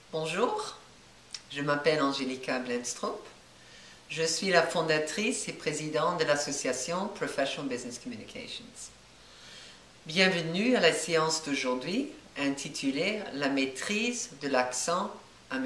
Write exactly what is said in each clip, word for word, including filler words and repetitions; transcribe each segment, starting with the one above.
Bonjour, je m'appelle Angelika Blendstrup. Je suis la fondatrice et présidente de l'association Professional Business Communications. Bienvenue à la séance d'aujourd'hui intitulée « La maîtrise de l'accent américain ».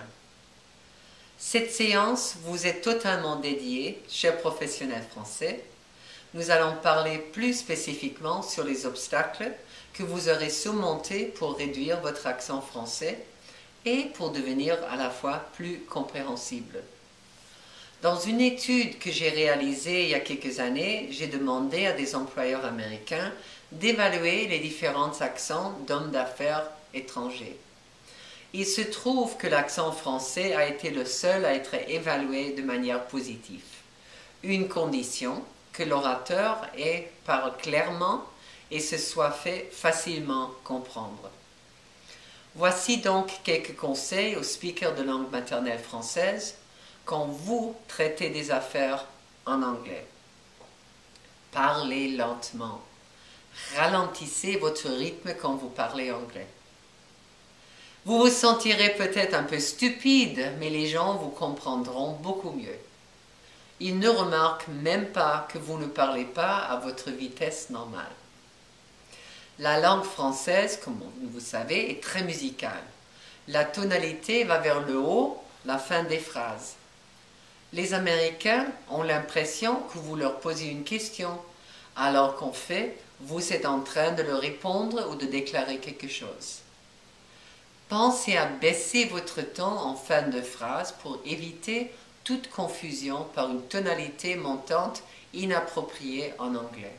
Cette séance vous est totalement dédiée, chers professionnels français. Nous allons parler plus spécifiquement sur les obstacles que vous aurez surmontés pour réduire votre accent français et pour devenir à la fois plus compréhensible. Dans une étude que j'ai réalisée il y a quelques années, j'ai demandé à des employeurs américains d'évaluer les différents accents d'hommes d'affaires étrangers. Il se trouve que l'accent français a été le seul à être évalué de manière positive. Une condition, que l'orateur ait parle clairement et se soit fait facilement comprendre. Voici donc quelques conseils aux speakers de langue maternelle française quand vous traitez des affaires en anglais. Parlez lentement. Ralentissez votre rythme quand vous parlez anglais. Vous vous sentirez peut-être un peu stupide, mais les gens vous comprendront beaucoup mieux. Ils ne remarquent même pas que vous ne parlez pas à votre vitesse normale. La langue française, comme vous savez, est très musicale. La tonalité va vers le haut, la fin des phrases. Les Américains ont l'impression que vous leur posez une question, alors qu'en fait, vous êtes en train de leur répondre ou de déclarer quelque chose. Pensez à baisser votre ton en fin de phrase pour éviter toute confusion par une tonalité montante inappropriée en anglais.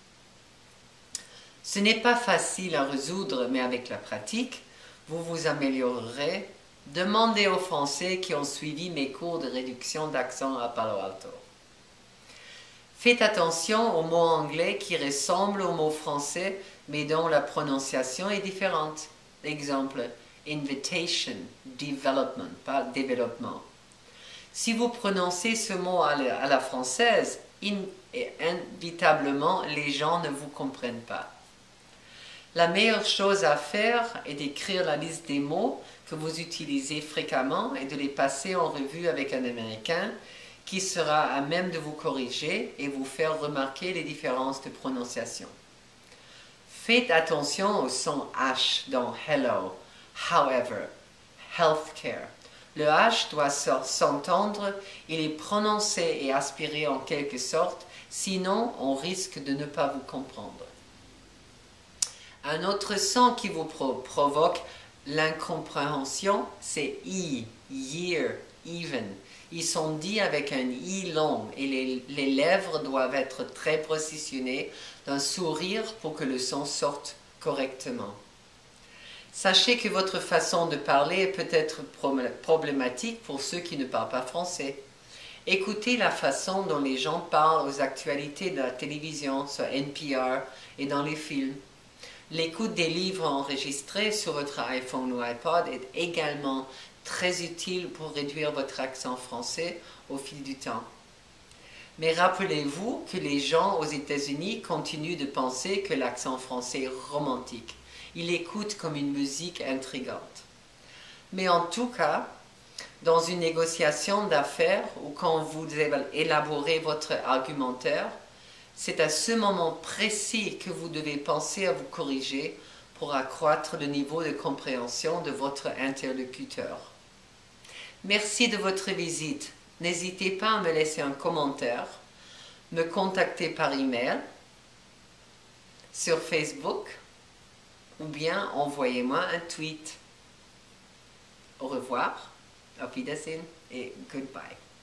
Ce n'est pas facile à résoudre, mais avec la pratique, vous vous améliorerez. Demandez aux Français qui ont suivi mes cours de réduction d'accent à Palo Alto. Faites attention aux mots anglais qui ressemblent aux mots français, mais dont la prononciation est différente. Exemple, invitation, development, pas développement. Si vous prononcez ce mot à la, à la française, inévitablement, les gens ne vous comprennent pas. La meilleure chose à faire est d'écrire la liste des mots que vous utilisez fréquemment et de les passer en revue avec un Américain qui sera à même de vous corriger et vous faire remarquer les différences de prononciation. Faites attention au son H dans hello, however, healthcare. Le H doit s'entendre, il est prononcé et aspiré en quelque sorte, sinon on risque de ne pas vous comprendre. Un autre son qui vous pro provoque l'incompréhension, c'est I, year, even. Ils sont dits avec un I long et les, les lèvres doivent être très positionnées d'un sourire pour que le son sorte correctement. Sachez que votre façon de parler peut être problématique pour ceux qui ne parlent pas français. Écoutez la façon dont les gens parlent aux actualités de la télévision, sur N P R et dans les films. L'écoute des livres enregistrés sur votre iPhone ou iPod est également très utile pour réduire votre accent français au fil du temps. Mais rappelez-vous que les gens aux États-Unis continuent de penser que l'accent français est romantique. Il écoute comme une musique intrigante. Mais en tout cas, dans une négociation d'affaires ou quand vous élaborez votre argumentaire, c'est à ce moment précis que vous devez penser à vous corriger pour accroître le niveau de compréhension de votre interlocuteur. Merci de votre visite. N'hésitez pas à me laisser un commentaire, me contacter par email, sur Facebook, ou bien envoyez-moi un tweet. Au revoir, auf Wiedersehen et goodbye.